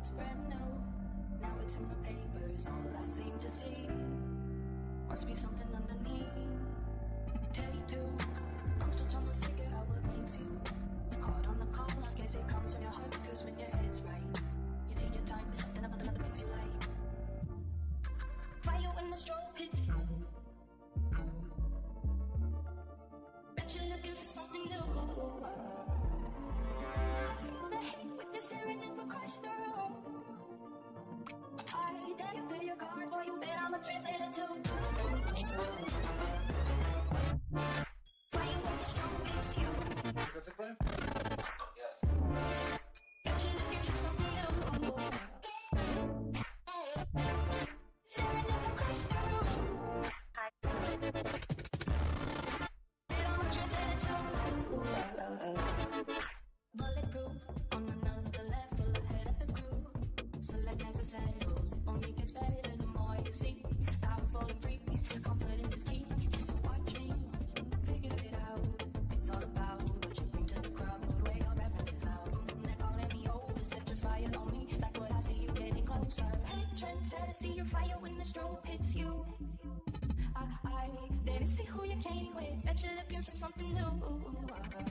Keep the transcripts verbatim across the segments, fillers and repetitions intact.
it's brand new. Now it's in the papers, all I seem to see must be something underneath. Take two, I'm still trying to figure out what makes you hard on the call. I guess it comes from your heart, cause when your head's right, you take your time, there's something about the love that makes you like fire when the strobe hits you. Bet you're looking for something new. I feel the hate with the staring up across the room. I dare you play your cards, boy, you bet I'm a translator too. Fire when the strobe hits you. That's it, Brian? Yes. Bet you're looking for something new. Staring up across the room. I bet I'm a translator too. Bulletproof on another level ahead of the crew. Select never settles. It only gets better the more you see. Powerful and free. Confidence is key. So watch me figure it out. It's all about what you bring to the crowd. Where your references out. Mm, they're calling me old. Set your fire on me. Like what I see you getting closer. Hey, trendsetter, see your fire when the strobe hits you. I, I didn't see who you came with. Bet you're looking for something new.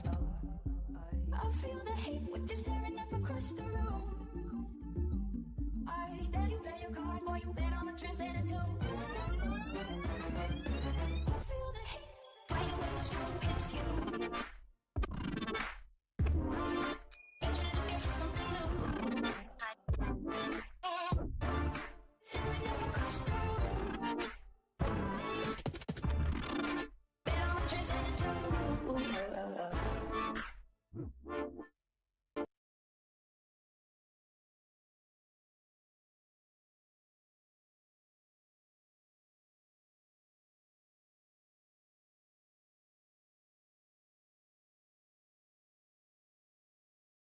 I feel the hate with you staring up across the room. I dare you play your cards, boy, you bet I'm a translator too. I feel the hate, fire when the strobe hits you.